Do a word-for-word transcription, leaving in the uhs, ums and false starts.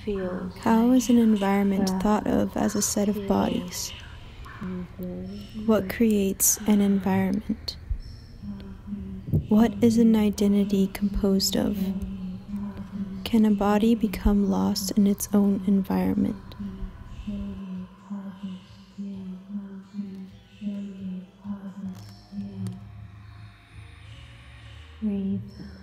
feels. How is an environment thought of as a set of bodies? What creates an environment? What is an identity composed of? Can a body become lost in its own environment? Breathe.